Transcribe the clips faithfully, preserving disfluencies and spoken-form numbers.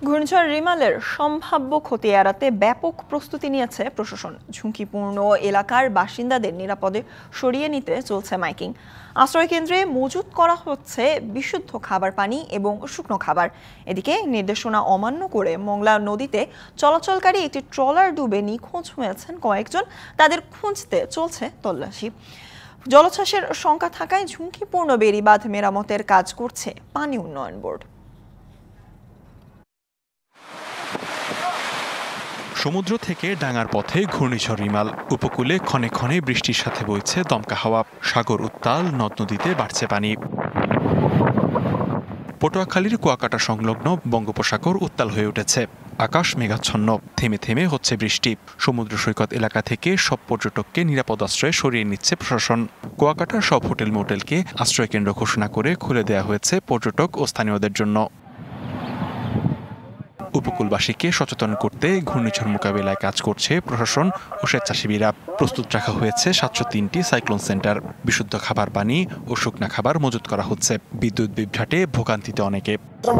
ঘূর্ণিঝড় রিমালের সম্ভাব্য ক্ষতি এড়াতে ব্যাপক প্রস্তুতি নিয়েছে প্রশাসন। ঝুঁকিপূর্ণ এলাকার বাসিন্দাদের নিরাপদে সরিয়ে নিতে চলছে মাইকিং। আশ্রয়কেন্দ্রে মজুত করা হচ্ছে বিশুদ্ধ খাবার পানি এবং শুকনো খাবার। এদিকে নির্দেশনা অমান্য করে মোংলা নদীতে চলাচলকারী একটি ট্রলার ডুবে নিখোঁজ হয়েছেন কয়েকজন। তাদের খুঁজতে চলছে তল্লাশি। জলোচ্ছ্বাসের শঙ্কা থাকায় ঝুঁকিপূর্ণ বেড়িবাঁধ মেরামতের কাজ করছে পানি উন্নয়ন বোর্ড। সমুদ্র থেকে ডাঙার পথে ঘূর্ণিঝড় রিমাল। উপকূলে ক্ষণে ক্ষণে বৃষ্টির সাথে বইছে দমকা হাওয়া। সাগর উত্তাল, নদ নদীতে বাড়ছে পানি। পটুয়াখালীর কুয়াকাটা সংলগ্ন বঙ্গোপসাগর উত্তাল হয়ে উঠেছে। আকাশ মেঘাচ্ছন্ন, থেমে থেমে হচ্ছে বৃষ্টি। সমুদ্র সৈকত এলাকা থেকে সব পর্যটককে নিরাপদ আশ্রয়ে সরিয়ে নিচ্ছে প্রশাসন। কুয়াকাটার সব হোটেল মোটেলকে আশ্রয়কেন্দ্র ঘোষণা করে খুলে দেওয়া হয়েছে পর্যটক ও স্থানীয়দের জন্য। উপকূলবাসীকে সচেতন করতে ঘূর্ণিঝড় মোকাবিলায় কাজ করছে প্রশাসন ও স্বেচ্ছাসেবীরা। প্রস্তুত রাখা হয়েছে সাতশো তিনটি সাইক্লোন সেন্টার। বিশুদ্ধ খাবার পানি ও শুকনা খাবার মজুত করা হচ্ছে। বিদ্যুৎ বিভ্রাটে ভোগান্তিতে অনেকে।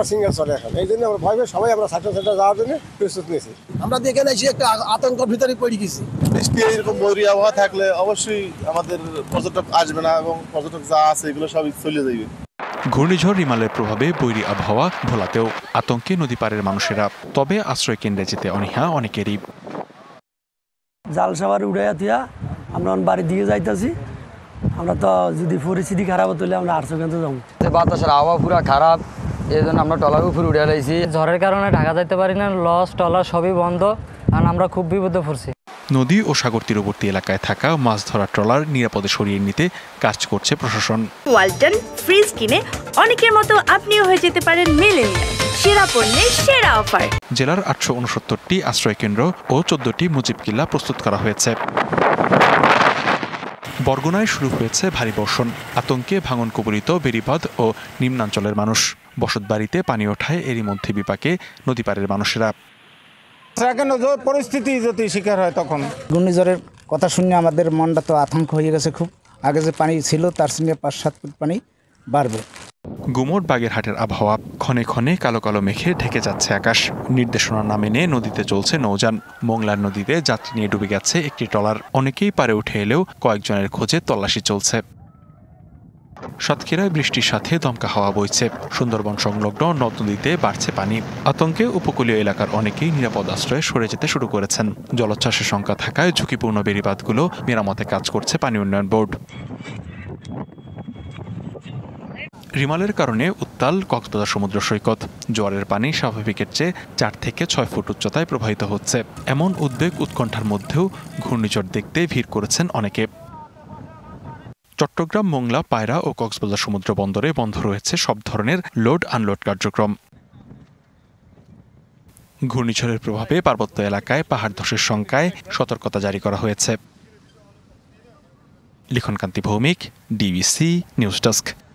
আমরা এখানে এসে একটা আতঙ্কের ভিতরে পড়ে গেছি। বৃষ্টি এরকম বৈরী আবহাওয়া থাকলে অবশ্যই আমাদের পর্যটক আসবে না এবং পর্যটক যা আছে এগুলো সবই চলে যাবে। ঘূর্ণিঝড় রিমালের প্রভাবে বৈরী আবহাওয়া ভোলাতেও আতঙ্কে নদী পাড়ের মানুষেরা। তবে আশ্রয় কেন্দ্রে যেতে অনীহা অনেকেরই। জাল সাবার উড়াইয়া দিয়া আমরা বাড়ির দিকে যাইতেছি। আমরা তো যদি পরিস্থিতি খারাপ হলে আমরা আশ্রয় কেন্দ্রে যাবো। বাতাসের আবহাওয়া পুরো খারাপ, এই জন্য আমরা টলার উপর উড়ে লাইছি। ঝড়ের কারণে ঢাকা যাইতে পারি না, লস টলার সবই বন্ধ, কারণ আমরা খুব বিপদে পড়ছি। নদী ও সাগর তীরবর্তী এলাকায় থাকা মাছ ধরা ট্রলার নিরাপদে সরিয়ে নিতে কাজ করছে প্রশাসন। ওয়ালটন ফ্রিজ কিনে অনেকের মতো আপনিও হয়ে যেতে পারেন মিলেনিয়াল। সেরা পণ্যের সেরা অফার। জেলার আটশো উনসত্তরটি আশ্রয় কেন্দ্র ও চোদ্দটি মুজিব কিল্লা প্রস্তুত করা হয়েছে। বরগুনায় শুরু হয়েছে ভারী বর্ষণ। আতঙ্কে ভাঙন কবলিত বেড়িবাঁধ ও নিম্নাঞ্চলের মানুষ। বসতবাড়িতে পানি ওঠায় এরই মধ্যে বিপাকে নদী পাড়ের মানুষেরা। পরিস্থিতি যদি শিকার হয় তখন ঘূর্ণিঝড়ের কথা শুনে আমাদের মনটা তো আতঙ্ক হয়ে গেছে খুব। আগে যে পানি ছিল তার সঙ্গে পাঁচ সাত ফুট পানি বাড়বে। গুমোট বাগেরহাটের আবহাওয়া। ক্ষণে ক্ষণে কালো কালো মেঘে ঢেকে যাচ্ছে আকাশ। নির্দেশনা না মেনে নদীতে চলছে নৌযান। মোংলার নদীতে যাত্রী নিয়ে ডুবে গেছে একটি ট্রলার। অনেকেই পারে উঠে এলেও কয়েকজনের খোঁজে তল্লাশি চলছে। সাতক্ষীরায় বৃষ্টির সাথে দমকা হাওয়া বইছে। সুন্দরবন সংলগ্ন নদ নদীতে বাড়ছে পানি। আতঙ্কে উপকূলীয় এলাকার অনেকেই নিরাপদ আশ্রয়ে সরে যেতে শুরু করেছেন। জলোচ্ছ্বাসের শঙ্কা থাকায় ঝুঁকিপূর্ণ বেড়িবাঁধগুলো মেরামতে কাজ করছে পানি উন্নয়ন বোর্ড। রিমালের কারণে উত্তাল কক্সবাজার সমুদ্র সৈকত। জোয়ারের পানি স্বাভাবিকের চেয়ে চার থেকে ছয় ফুট উচ্চতায় প্রবাহিত হচ্ছে। এমন উদ্বেগ উৎকণ্ঠার মধ্যেও ঘূর্ণিঝড় দেখতে ভিড় করেছেন অনেকে। চট্টগ্রাম, মোংলা, পায়রা ও কক্সবাজার সমুদ্র বন্দরে বন্ধ রয়েছে সব ধরনের লোড আনলোড কার্যক্রম। ঘূর্ণিঝড়ের প্রভাবে পার্বত্য এলাকায় পাহাড় ধসের শঙ্কায় সতর্কতা জারি করা হয়েছে। Likhankanti Bhowmik, DBC news desk.